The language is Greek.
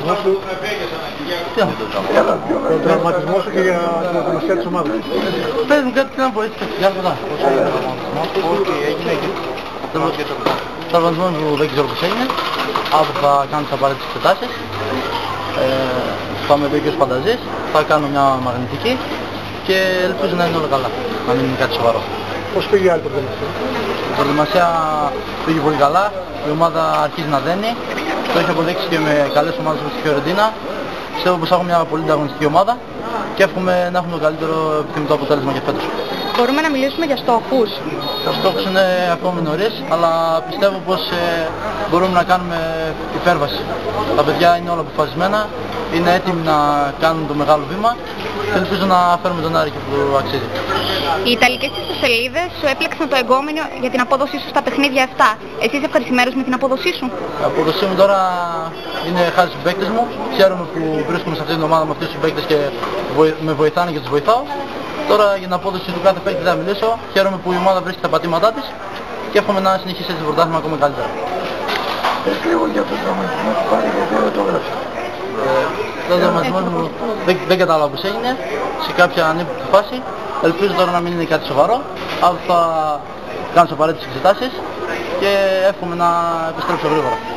τραυματισμό σου. Τι να το κάνω. Τον τραυματισμό σου και για την ατμοσφαίρα της ομάδας. Πες μου κάτι να πω έτσι για μετά. Όχι, έγινε και Τραυματισμός μου δεν ξέρω πώς έγινε. Αύριο θα κάνω τις απαραίτητες εξετάσεις. Θα με πει και ο Φανταζής. Θα κάνω μια μαγνητική και ελπίζω να είναι όλα καλά. Να μην είναι κάτι σοβαρό. Πώς πήγε η άλλη προετοιμασία? Η προετοιμασία πήγε πολύ καλά. Η ομάδα αρχίζει να δένει. Το έχει αποδείξει και με καλές ομάδες όπως τη Φιωρεντίνα. Πιστεύω πως θα έχουμε μια πολύ ανταγωνιστική ομάδα και εύχομαι να έχουμε το καλύτερο επιθυμητό αποτέλεσμα για φέτος. Μπορούμε να μιλήσουμε για στόχους. Ο στόχος είναι ακόμη νωρίς, αλλά πιστεύω πως μπορούμε να κάνουμε υπέρβαση. Τα παιδιά είναι όλα αποφασισμένα, είναι έτοιμοι να κάνουν το μεγάλο βήμα και ελπίζω να φέρουμε τον Άρη και που αξίζει. Οι ιταλικές ιστοσελίδες σου έπλεξαν το εγκόμενο για την απόδοσή σου στα παιχνίδια αυτά. Εσύ είσαι ευχαριστημένος με την απόδοσή σου? Η απόδοσή μου τώρα είναι χάρη στους παίκτες μου. Χαίρομαι που βρίσκομαι σε αυτήν την ομάδα με αυτούς τους παίκτες και με βοηθάνε και τους βοηθάω. Τώρα για την απόδοση του κάθε παίκτη δεν θα μιλήσω. Χαίρομαι που η ομάδα βρίσκει τα πατήματά της και εύχομαι να συνεχίσει έτσι το πρωτάθλημα ακόμα καλύτερα. λίγο για τον τραυματισμό που πάρει γιατί δεν το έγραψα. Το τραυματισμό μου δεν κατάλαβα πώς έγινε, σε κάποια ανύποπτη φάση. Ελπίζω τώρα να μην είναι κάτι σοβαρό. Αύριο θα κάνω τις απαραίτητες εξετάσεις και εύχομαι να επιστρέψω γρήγορα.